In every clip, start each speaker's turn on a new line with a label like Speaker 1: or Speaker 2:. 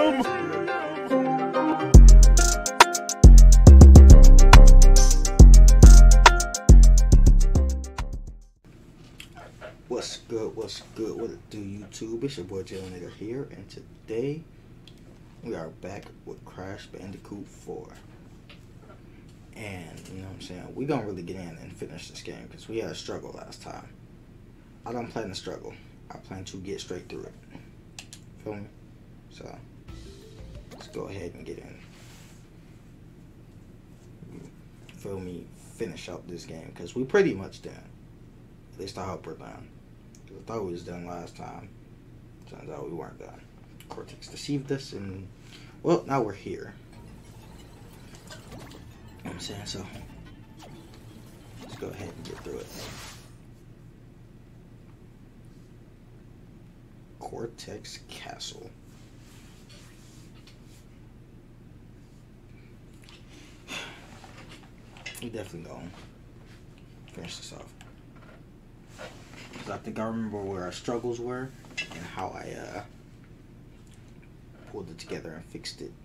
Speaker 1: What's good? What's good? What it do, YouTube? It's your boy JayLaNigga here, and today we are back with Crash Bandicoot 4. And you know what I'm saying? We're gonna really get in and finish this game because we had a struggle last time. I don't plan to struggle. I plan to get straight through it. Feel me? So let's go ahead and get in. Feel me? Finish up this game because we pretty much done. At least I hope we're done. I thought we was done last time. Turns out we weren't done. Cortex deceived us, and well, now we're here. You know what I'm saying? So let's go ahead and get through it. Cortex Castle. We definitely gonna finish this off. Because I think I remember where our struggles were and how I pulled it together and fixed it.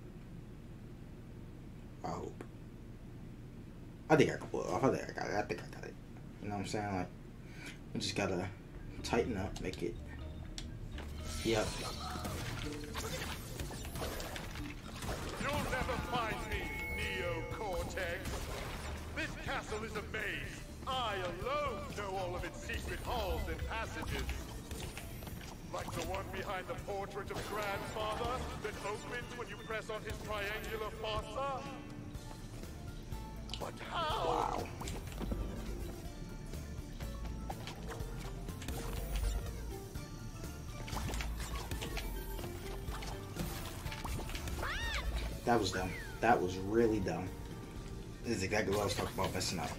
Speaker 1: I hope. I think I can pull it off. I think I got it. You know what I'm saying? Like, we just gotta tighten up, make it. Yep.
Speaker 2: You'll never find me, Neo Cortex. This castle is a maze. I alone know all of its secret halls and passages. Like the one behind the portrait of Grandfather that opens when you press on his triangular fossa. But how?
Speaker 1: Wow. That was dumb. That was really dumb. This is exactly what I was talking about messing up.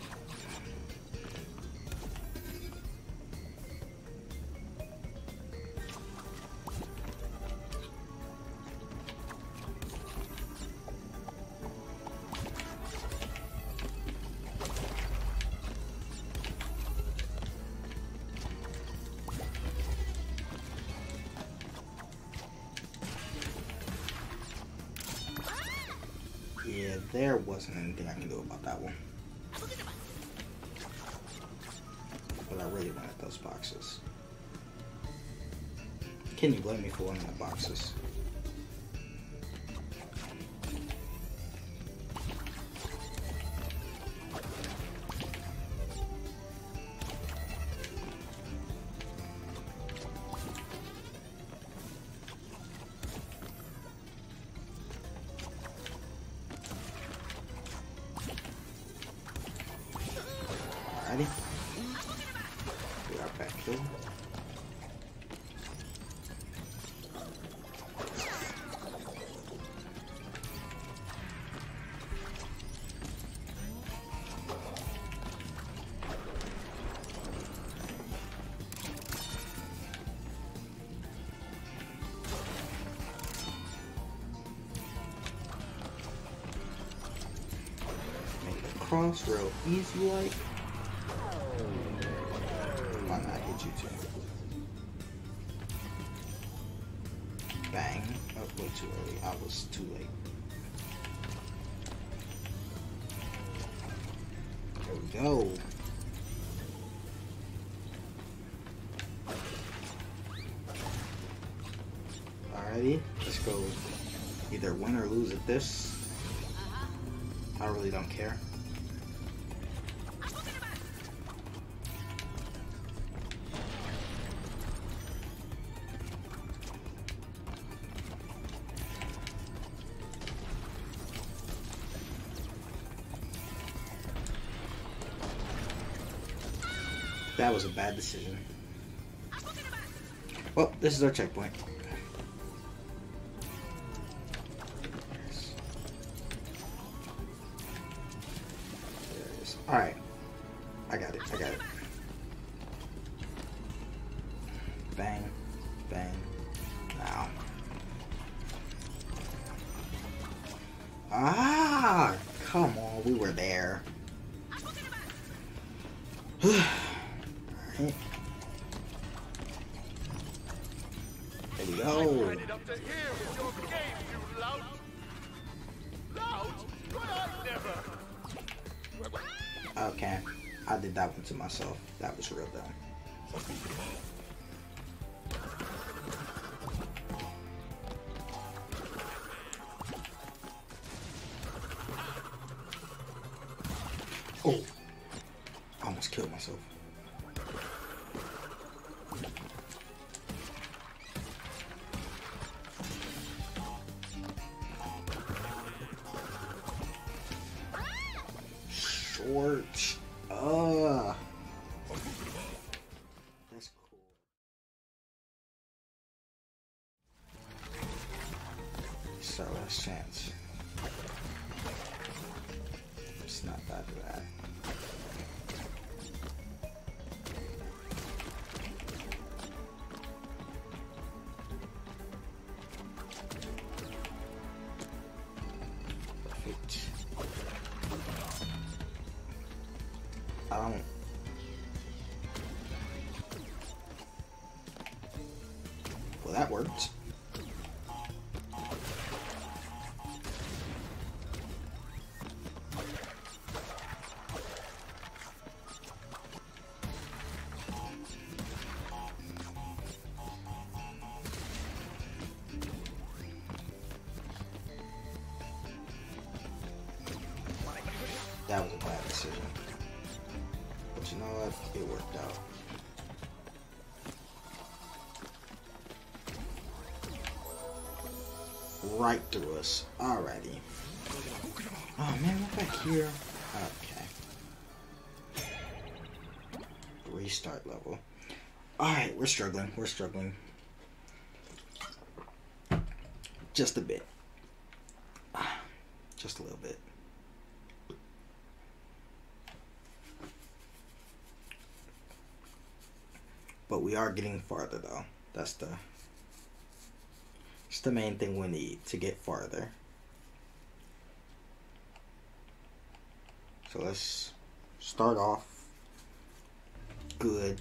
Speaker 1: Yeah, there wasn't anything I can do about that one. But I really wanted those boxes. Can you blame me for wanting the boxes? Alrighty. We are back here. Make it cross real easy like. Why not hit you too? Bang. Oh, way too early. I was too late. There we go. Alrighty. Let's go either win or lose at this. I really don't care. That was a bad decision. Well, this is our checkpoint. There it is. Alright. I got it. Bang. Bang. Now. Ah! Come on, we were there. There we go.
Speaker 2: lout? Lout? Why, I never.
Speaker 1: Okay, I did that one to myself. That was real dumb. Oh, I almost killed myself. Short. That's cool. So last chance. It's not bad for that. Perfect. I don't. Well, that worked. That was a bad decision. But you know what? It worked out. Right through us. Alrighty. Oh man, we're back here. Okay. Restart level. Alright, we're struggling. We're struggling. Just a bit. Just a little bit. But we are getting farther though. It's the main thing we need to get farther. So let's start off good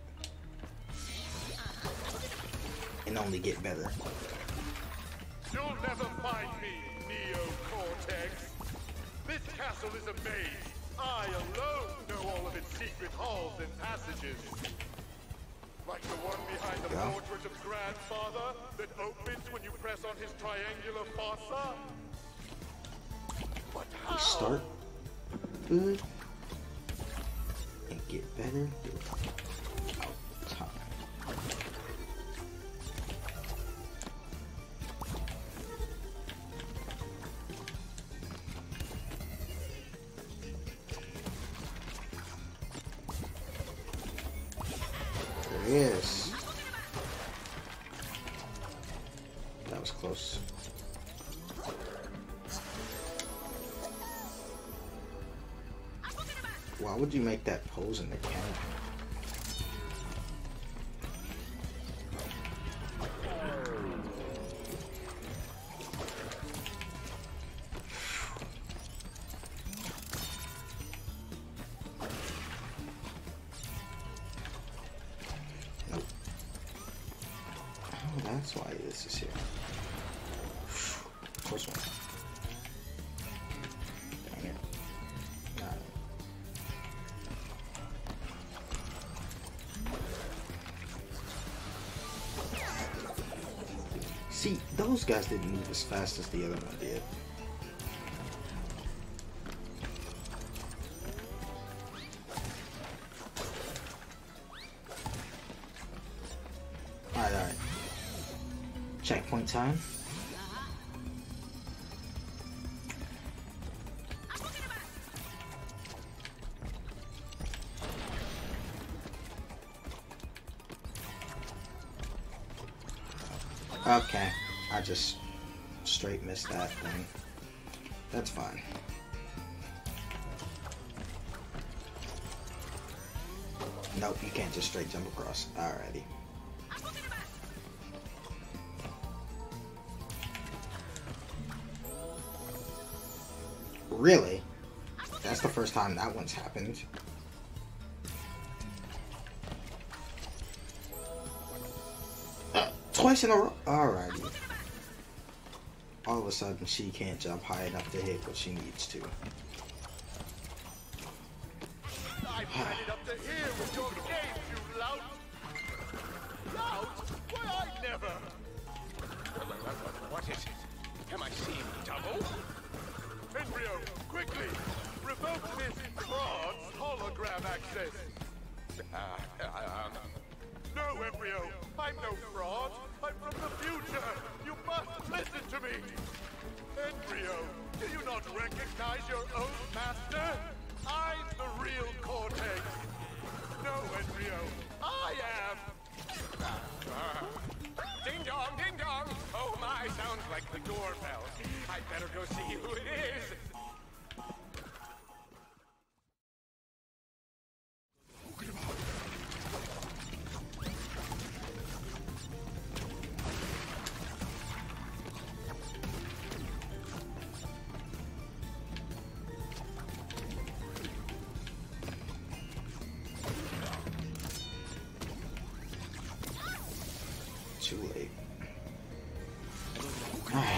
Speaker 1: and only get better.
Speaker 2: You'll never find me, Neo Cortex. This castle is a maze. I alone know all of its secret halls and passages. Like the one behind the portrait of Grandfather that opens when you press on his triangular fossa. But how?
Speaker 1: We start good and get better throughout time. Yes. That was close. Why would you make that pose in the camera? That's why this is here. Close one. Dang it. Got it. See, those guys didn't move as fast as the other one did. Alright. Checkpoint time. Okay, I just straight missed that thing. That's fine. Nope, you can't just straight jump across. Alrighty. Really? That's the first time that one's happened. Twice in a row? Alrighty. all of a sudden she can't jump high enough to hit what she needs to.
Speaker 2: I've had it up to here with your games, you lout! Lout? Why, I never!
Speaker 3: What is it? Am I seeing double?
Speaker 2: Embryo, quickly! Revoke this fraud's hologram access! No, Embryo! I'm no fraud! I'm from the future! You must listen to me! Embryo, do you not recognize your own master? I'm the real Cortex! No, Embryo, I am!
Speaker 3: Ding dong, ding dong! Oh my, sounds like the doorbell. I'd better go see who it is.
Speaker 1: Too late. Alright.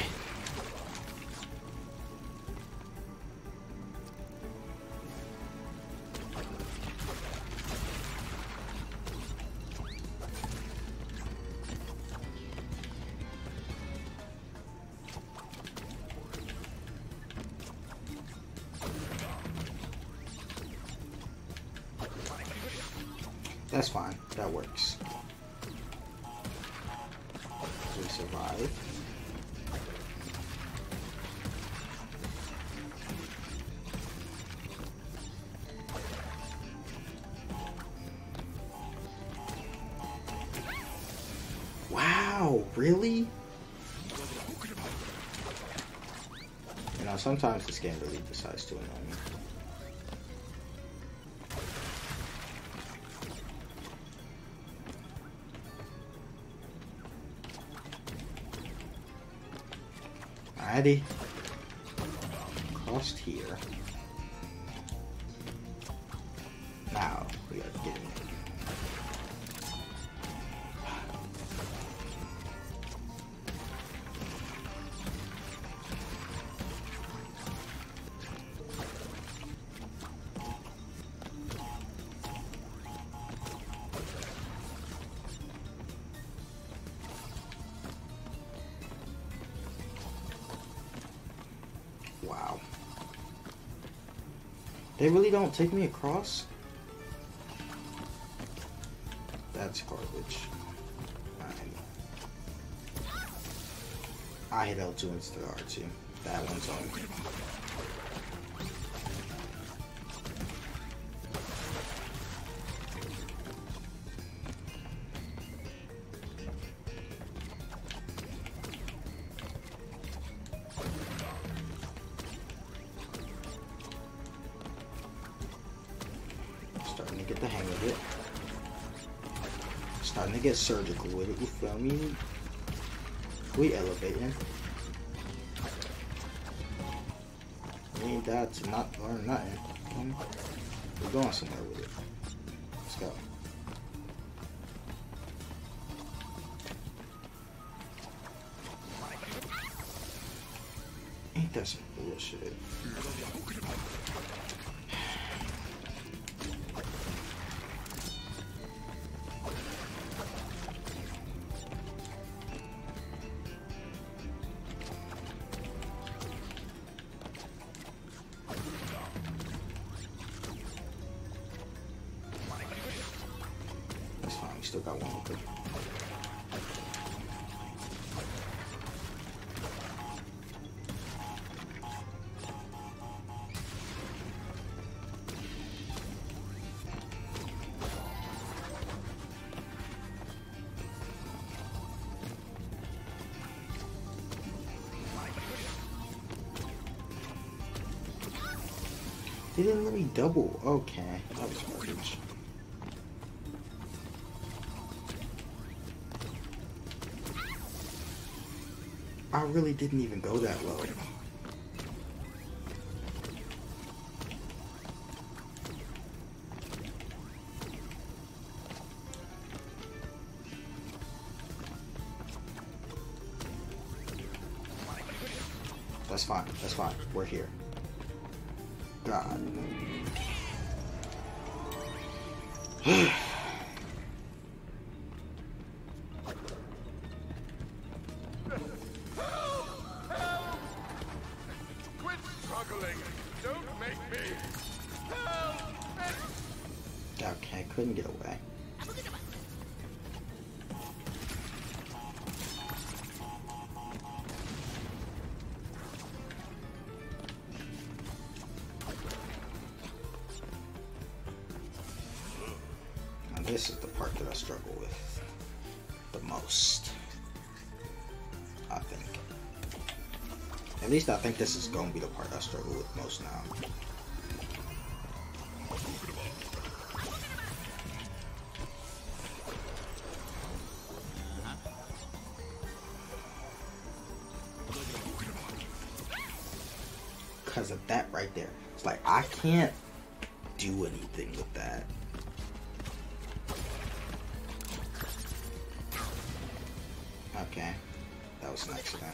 Speaker 1: That's fine. That works. We survive. Wow, really? You know, sometimes this game really decides to annoy me. Alrighty. Crossed here. Now we are getting it. Wow. They really don't take me across? That's garbage. I hit L2 instead of R2. That one's on. Starting to get the hang of it. Starting to get surgical with it, you feel me? We elevating. We ain't that to not learn nothing. We're going somewhere with it. Let's go. Ain't that some bullshit? That's fine, we still got one with it. They didn't let me double. Okay, that was garbage. I really didn't even go that low. That's fine. That's fine. We're here. God.
Speaker 2: Quit struggling. Don't make me. Help!
Speaker 1: Okay, couldn't get away. Now this is the part that I struggle with the most, I think. At least I think this is going to be the part I struggle with most now. Because of that right there. It's like, I can't do anything with that. Okay. That was an accident.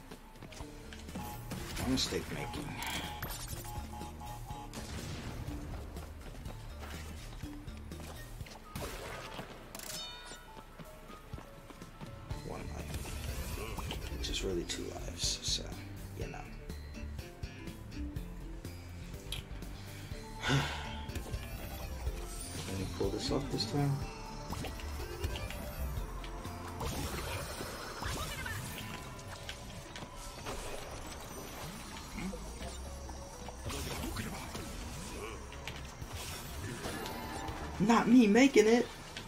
Speaker 1: Mistake making. One life. Which is really 2 lives, so, you know. Can we pull this off this time? Not me making it.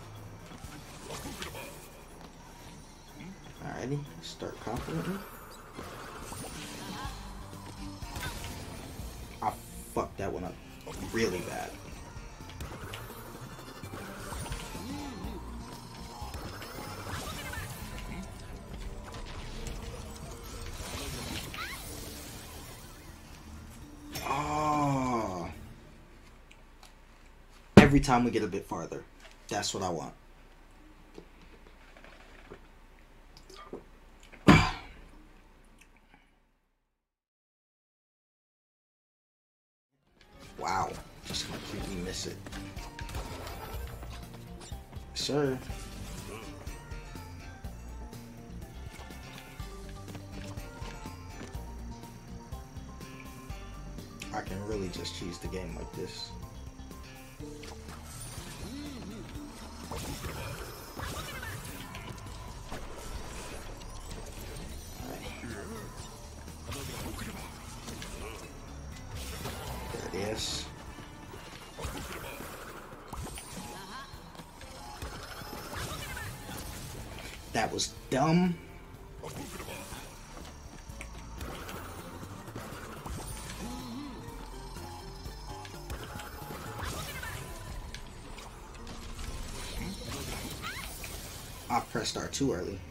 Speaker 1: Alrighty, start confidently. I fucked that one up really bad. Every time we get a bit farther. That's what I want. Wow. Just completely miss it. Sir. I can really just cheese the game like this. There it is. That was dumb. I pressed R too early.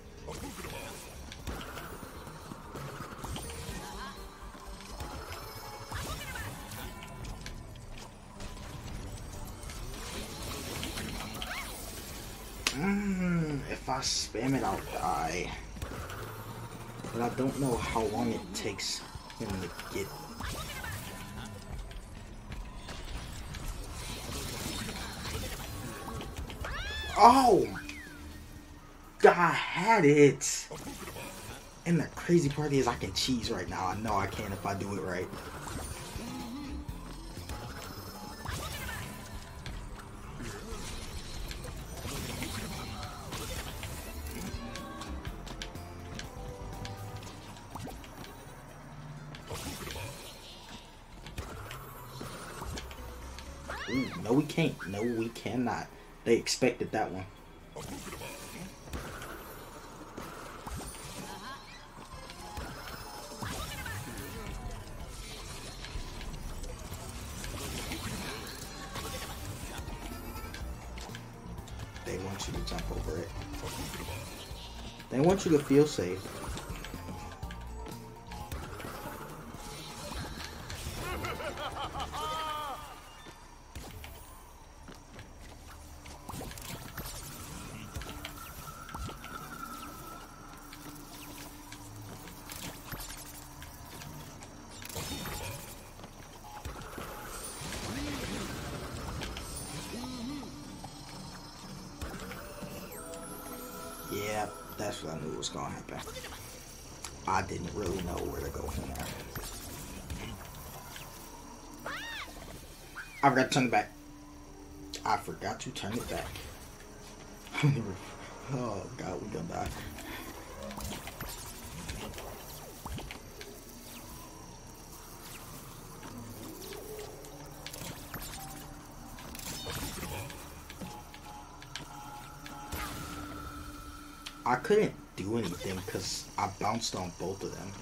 Speaker 1: If I spam it, I'll die. But I don't know how long it takes him to get. Oh! I had it! And the crazy part is I can cheese right now. I know I can if I do it right. Ooh, no we can't. No we cannot. They expected that one. They want you to jump over it. They want you to feel safe. Yeah, that's what I knew was gonna happen. I didn't really know where to go from there. I forgot to turn it back. I forgot to turn it back. Oh god, we gonna die. I couldn't do anything because I bounced on both of them.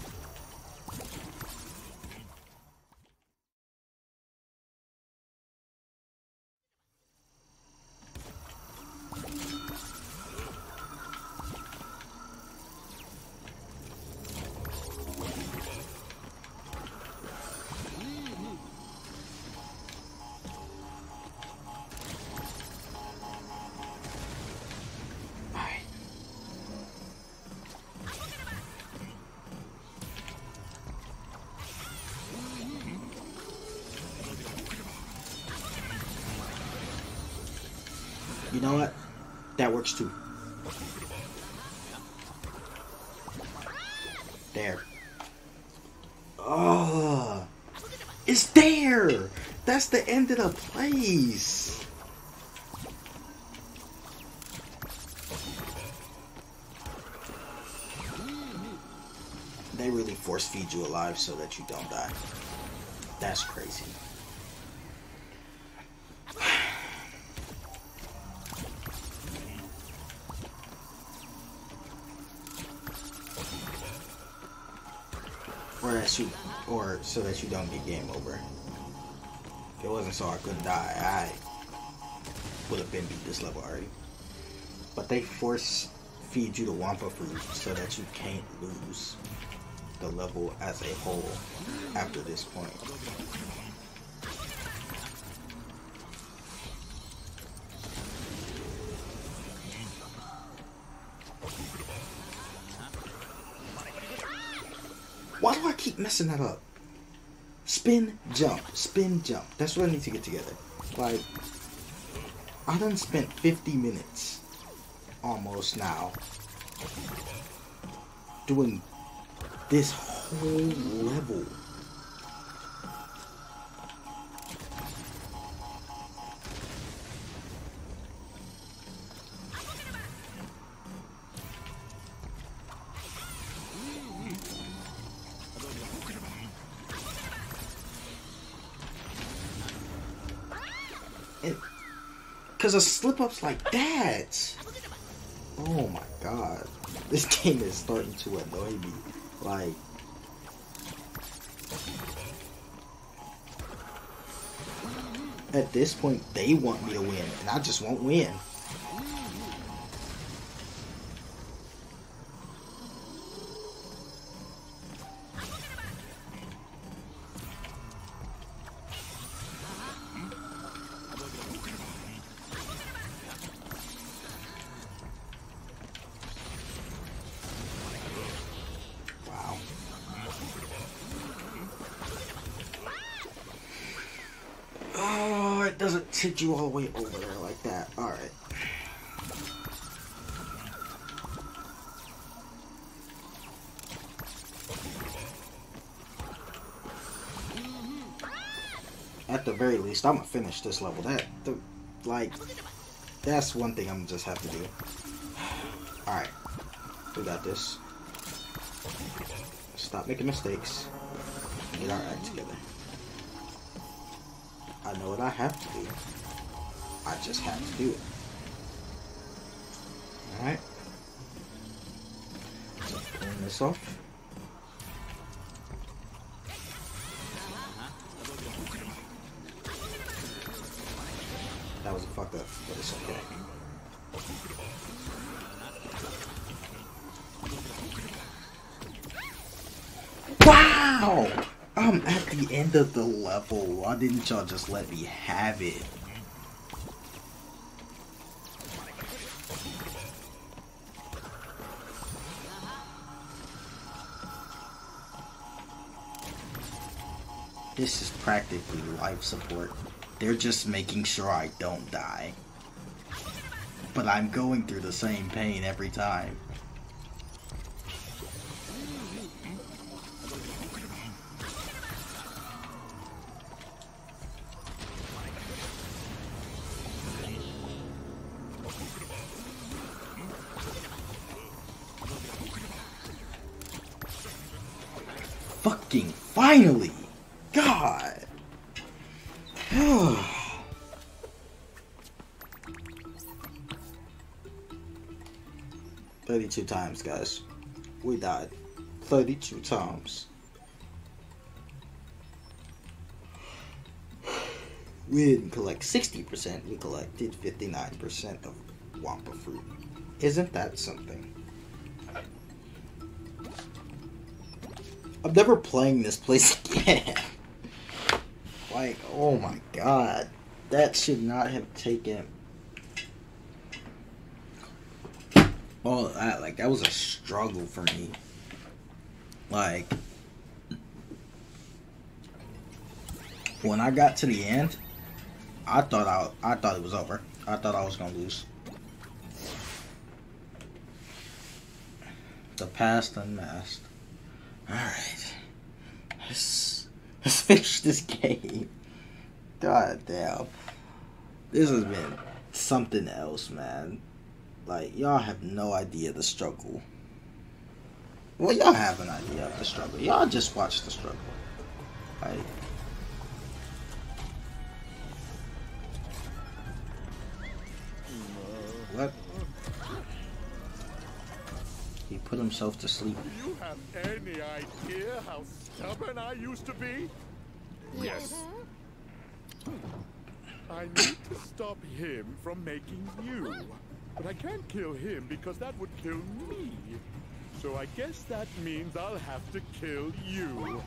Speaker 1: You know what? That works too. There. Oh, it's there. That's the end of the place. They really force feed you alive so that you don't die. That's crazy. Or so that you don't get game over. If it wasn't so I couldn't die, I would have been beat this level already. But they force feed you the Wampa fruit so that you can't lose the level as a whole after this point. Why do I keep messing that up? Spin, jump, spin, jump. That's what I need to get together. Like, I done spent 50 minutes almost now doing this whole level. Because of slip-ups like that. Oh my god. This game is starting to annoy me. Like, at this point, they want me to win, and I just won't win. Doesn't take you all the way over there like that. Alright. At the very least, I'm gonna finish this level. That's one thing I'm gonna just have to do. Alright. We got this. Stop making mistakes. Get our act together. I know what I have to do. I just have to do it. Alright. So pulling this off. That was a fuck up, but it's okay. Wow! I'm at the end of the level. Why didn't y'all just let me have it? This is practically life support. They're just making sure I don't die. but I'm going through the same pain every time. Fucking finally! God! 32 times, guys. We died 32 times. We didn't collect 60%, we collected 59% of Wampa fruit. Isn't that something? I'm never playing this place again. Like, oh my god. That should not have taken all of that. Like, that was a struggle for me. Like, when I got to the end, I thought it was over. I thought I was gonna lose. The past unmasked. Alright. Let's finish this game. God damn. This has been something else, man. Like, y'all have no idea the struggle. Well, y'all have an idea of the struggle. Y'all just watch the struggle. Like, what? He put himself to sleep.
Speaker 2: Do you have any idea how stubborn I used to be? Yes. I need to stop him from making you. But I can't kill him because that would kill me. So I guess that means I'll have to kill you.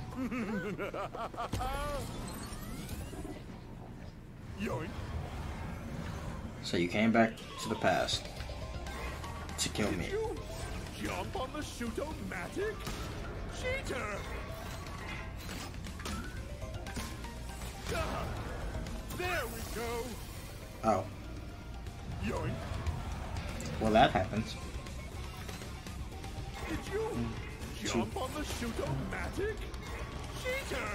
Speaker 2: Yoink.
Speaker 1: So you came back to the past to kill me.
Speaker 2: Did you jump on the shoot-o-matic? Cheater! Ah, there we go.
Speaker 1: Oh.
Speaker 2: Yoink.
Speaker 1: Well, that happens.
Speaker 2: Did you jump on the shoot-o-matic? Cheater!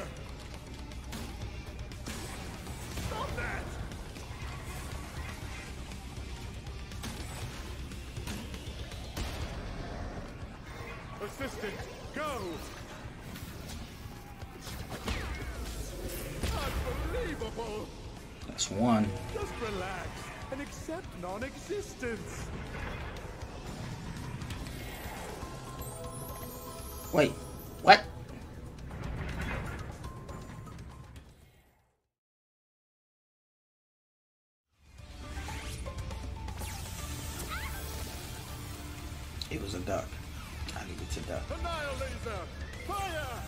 Speaker 2: Stop that! Assistant, go! Unbelievable!
Speaker 1: That's one.
Speaker 2: Just relax and accept non-existence.
Speaker 1: Wait, what? It was a duck. I think it's a duck.
Speaker 2: Annihilation! Fire!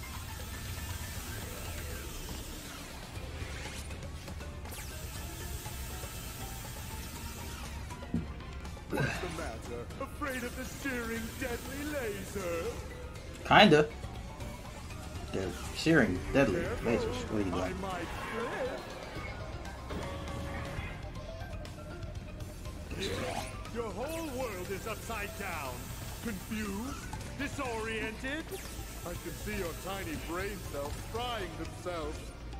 Speaker 2: What's the matter? Afraid of the searing deadly laser?
Speaker 1: Kinda. They're searing deadly
Speaker 2: Careful,
Speaker 1: lasers. What are you
Speaker 2: I
Speaker 1: doing?
Speaker 2: might flip. Your whole world is upside down. Confused? Disoriented? I can see your tiny brain cells frying themselves.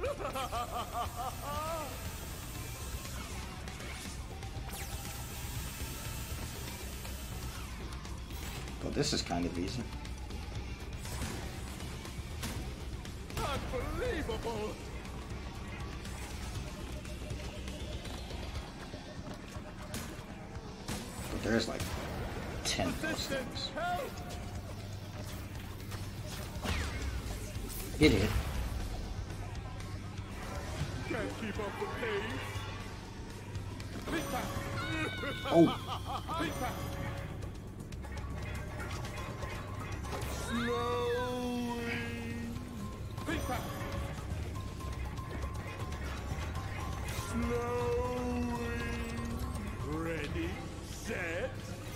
Speaker 1: Well, this is kind of easy.
Speaker 2: Unbelievable!
Speaker 1: But there's like 10 of those
Speaker 2: Assistant,
Speaker 1: things.
Speaker 2: help!
Speaker 1: It hit.
Speaker 2: Can't keep up the pace. Vita!
Speaker 1: Oh,
Speaker 2: Vita! Slowly! Vita! Slowly! Ready, set,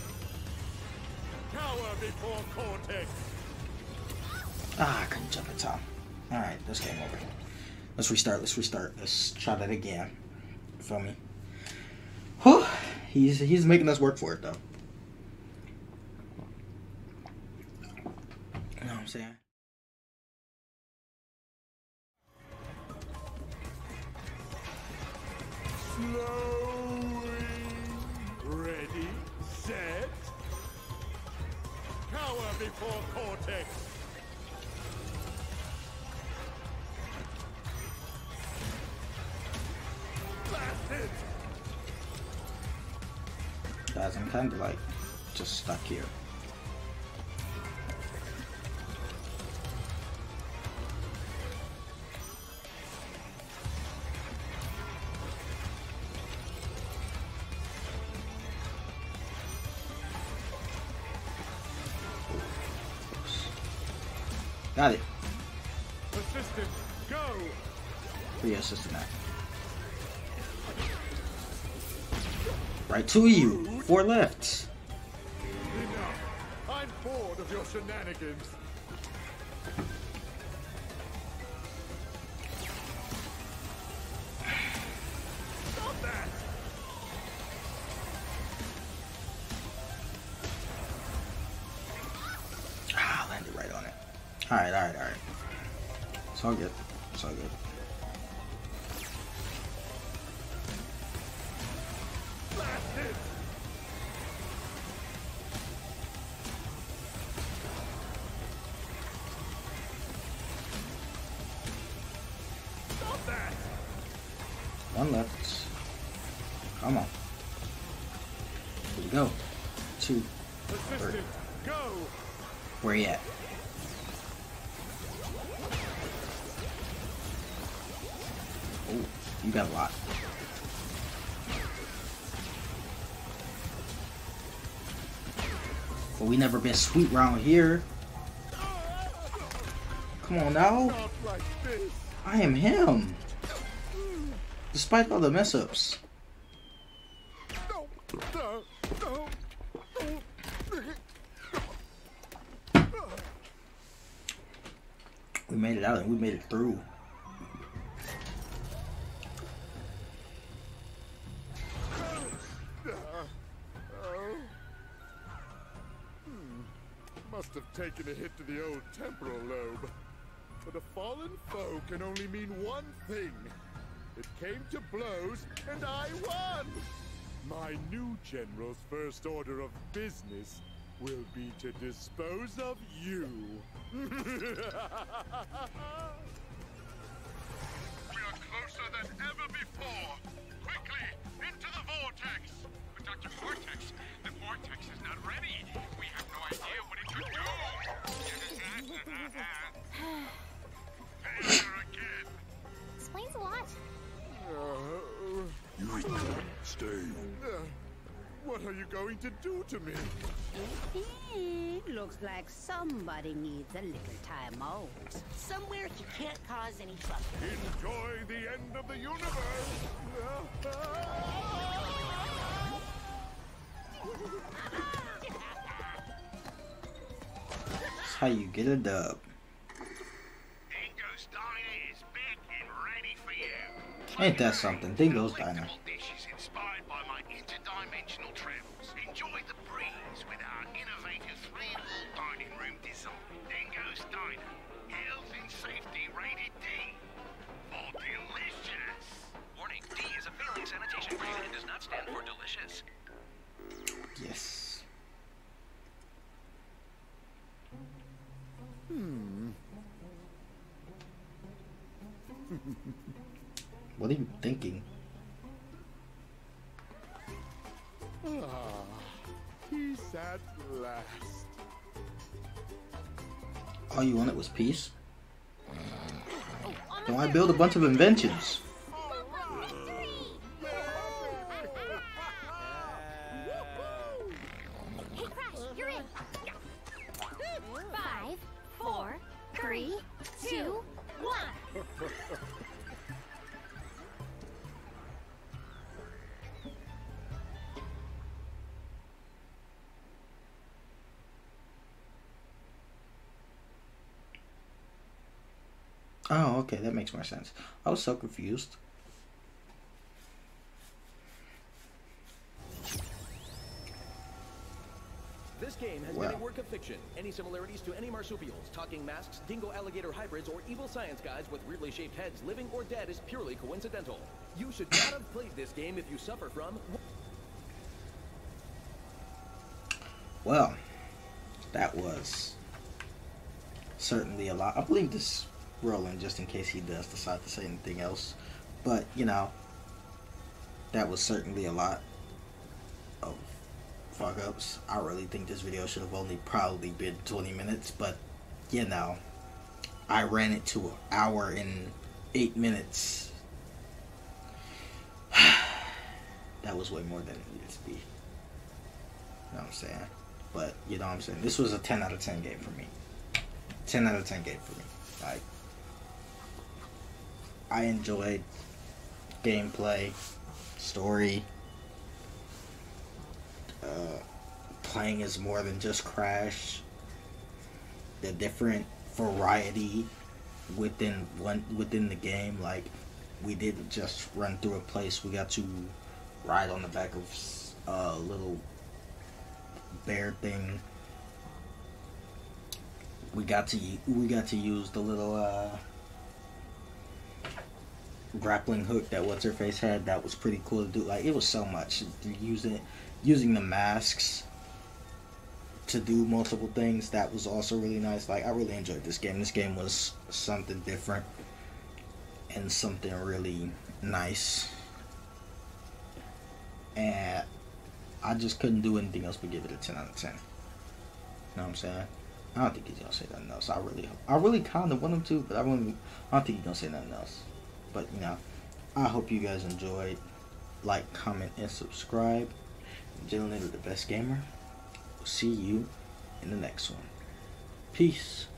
Speaker 2: cower before Cortex!
Speaker 1: ah, I couldn't jump in time. Alright, this game over. Let's restart, let's try that again. You feel me? Whew. He's making us work for it though. You know what I'm saying?
Speaker 2: Slowly. Ready, set. Cower before Cortex. Blast it.
Speaker 1: Guys, I'm kind of like just stuck here. Got it.
Speaker 2: Assistant, go.
Speaker 1: Free assistant that. Right to you. 4 left.
Speaker 2: Enough. I'm bored of your shenanigans. Stop that.
Speaker 1: Ah, landed right on it. Alright. It's all good. It's all good.
Speaker 2: Blast it. Stop that.
Speaker 1: 1 left. Come on. Here we go. 2.
Speaker 2: Assistant, go.
Speaker 1: Where you at? Oh, you got a lot. But we never been sweet round here. Come on now.
Speaker 2: Not like this.
Speaker 1: I am him. Despite all the mess ups.
Speaker 2: No, no, no.
Speaker 1: We made it out and we made it through.
Speaker 2: Must have taken a hit to the old temporal lobe. But a fallen foe can only mean one thing. It came to blows, and I won! My new general's first order of business will be to dispose of you.
Speaker 3: We are closer than ever before. Quickly, into the vortex. But Dr. Vortex, the vortex is not ready. We have no idea what it could do. Failure again.
Speaker 4: Explains a lot.
Speaker 2: Stay. What are you going to do to me?
Speaker 5: Looks like somebody needs a little time out. Somewhere he can't cause any trouble.
Speaker 2: Enjoy the end of the universe.
Speaker 1: That's how you get a dub.
Speaker 3: Dingo's Diner is big and ready for you.
Speaker 1: Ain't that something? Dingo's Diner.
Speaker 3: Dishes inspired by my interdimensional travels. Enjoy the breeze with our innovative 3-in-1 dining room design. Dingo's Diner. Health and safety rated D. For delicious. Warning, D is a failing sanitation grade and does not stand for delicious.
Speaker 1: Yes. What are you thinking?
Speaker 2: Peace at last.
Speaker 1: All you wanted was peace? Don't I build a bunch of inventions?
Speaker 4: Hey, Crash, you're in. 5, 4, 3, 2, 1.
Speaker 1: Oh, okay, that makes more sense. I was so confused.
Speaker 6: This game has been a work of fiction. Any similarities to any marsupials, talking masks, dingo alligator hybrids, or evil science guys with weirdly shaped heads, living or dead, is purely coincidental. You should not have played this game if you suffer from...
Speaker 1: Well, that was certainly a lot. I believe this rolling just in case he does decide to say anything else. But, you know, that was certainly a lot of fuck ups. I really think this video should have only probably been 20 minutes, but you know, I ran it to an hour and 8 minutes. That was way more than it needed to be. You know what I'm saying? But you know what I'm saying? This was a 10 out of 10 game for me. 10 out of 10 game for me. Like, I enjoyed gameplay, story. Playing is more than just Crash. The different variety within the game. Like, we didn't just run through a place. We got to ride on the back of a little bear thing. We got to use the little grappling hook that what's her face had. That was pretty cool to do. Like, it was so much using the masks to do multiple things. That was also really nice. Like, I really enjoyed this game. This game was something different and something really nice, and I just couldn't do anything else but give it a 10 out of 10. You know what I'm saying? I don't think he's gonna say nothing else. I really kind of want him to, but I don't think he's gonna say nothing else. But you know, I hope you guys enjoyed. Like, comment, and subscribe. Gentleman, the best gamer. We'll see you in the next one. Peace.